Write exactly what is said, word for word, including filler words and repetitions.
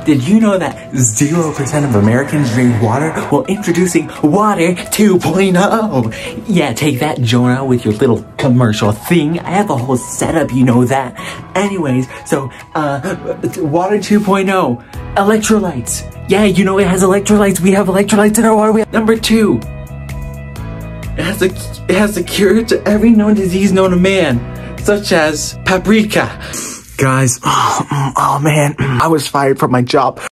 did you know that zero percent of Americans drink water? Well, introducing Water two point oh. Yeah, take that, Jonah, with your little commercial thing. I have a whole setup, you know that. Anyways, so, uh, Water two point oh. Electrolytes. Yeah, you know it has electrolytes. We have electrolytes in our water. We have number two. It has a, it has a cure to every known disease known to man, such as paprika. Guys, oh, oh man, I was fired from my job.